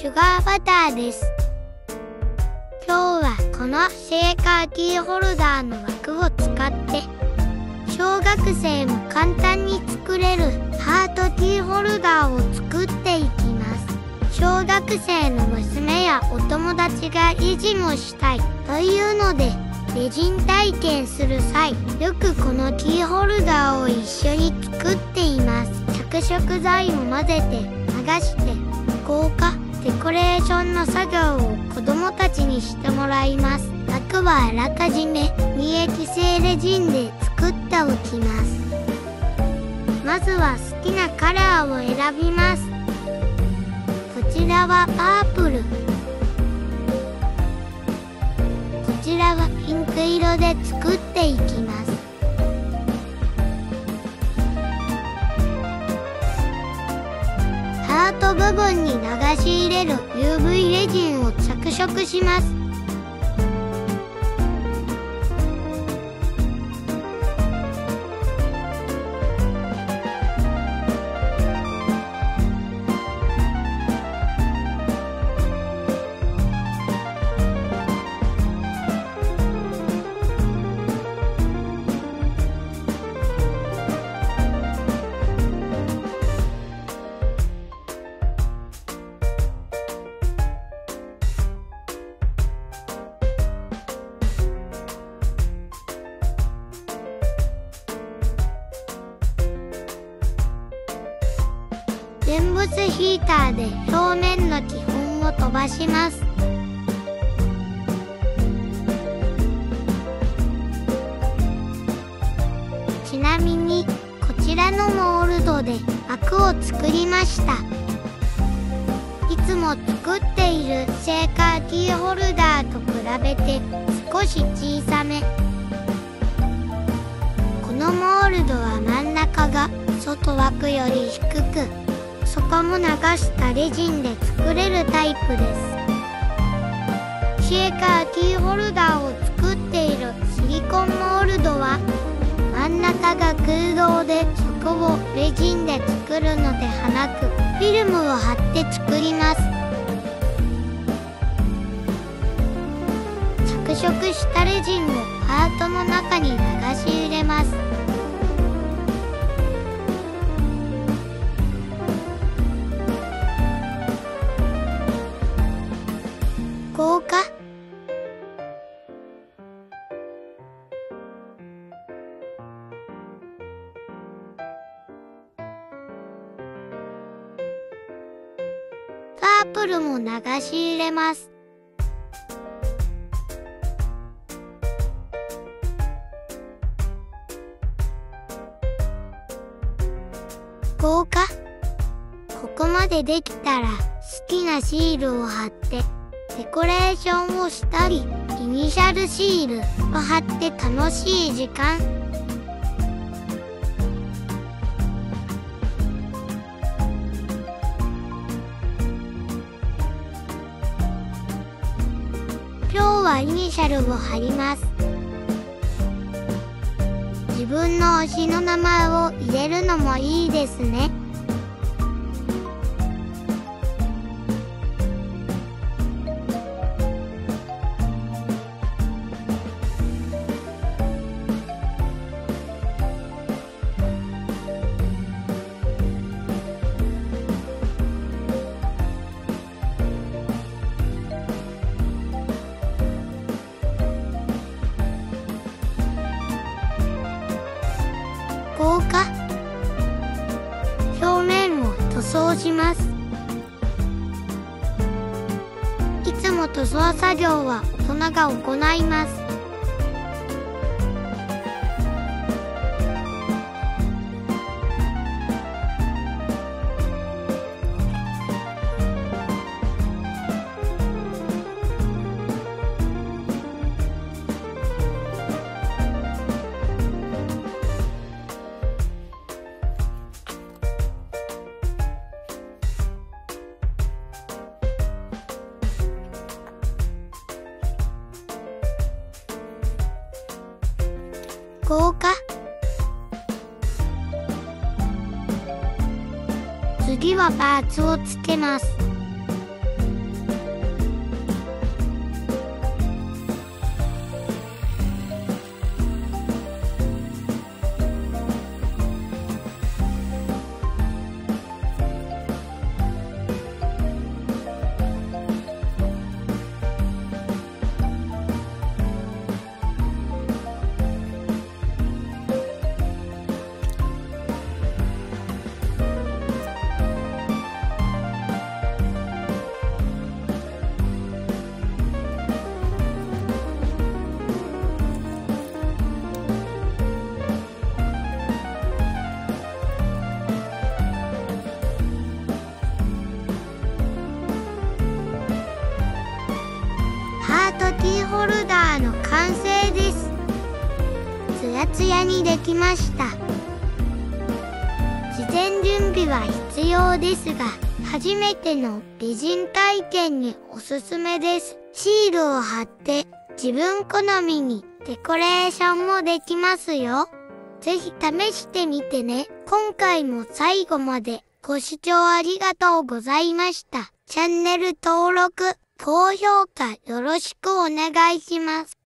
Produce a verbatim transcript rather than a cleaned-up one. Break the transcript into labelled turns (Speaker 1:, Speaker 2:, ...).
Speaker 1: シュガーバターです。今日はこのシェーカーキーホルダーの枠を使って小学生も簡単に作れるハートキーホルダーを作っていきます。小学生の娘やお友達が維持もしたいというのでレジン体験する際よくこのキーホルダーを一緒に作っています。着色剤を混ぜて流して硬化デコレーションの作業を子どもたちにしてもらいます。枠はあらかじめ二液性レジンで作っておきます。まずは好きなカラーを選びます。こちらはパープル、こちらはピンク色で作っていきます。ハート部分に流し入れる ユーブイ レジンを着色します。電物ヒーターで表面の気泡を飛ばします。ちなみにこちらのモールドで枠を作りました。いつも作っているシェーカーキーホルダーと比べて少し小さめ。このモールドは真ん中が外枠より低く底も流したレジンで作れるタイプです。シェーカーキーホルダーを作っているシリコンモールドは真ん中が空洞で底をレジンで作るのではなくフィルムを貼って作ります。着色したレジンをハートの中に流し入れます。硬化パープルも流し入れます。硬化ここまでできたら好きなシールを貼ってデコレーションをしたりイニシャルシールを貼って楽しい時間。今日はイニシャルを貼ります。自分の推しの名前を入れるのもいいですね。硬化表面を塗装します。いつも塗装作業は大人が行います。硬化次はパーツをつけます。 ヤツヤにできました。事前準備は必要ですが、初めての美人体験におすすめです。シールを貼って自分好みにデコレーションもできますよ。ぜひ試してみてね。今回も最後までご視聴ありがとうございました。チャンネル登録、高評価よろしくお願いします。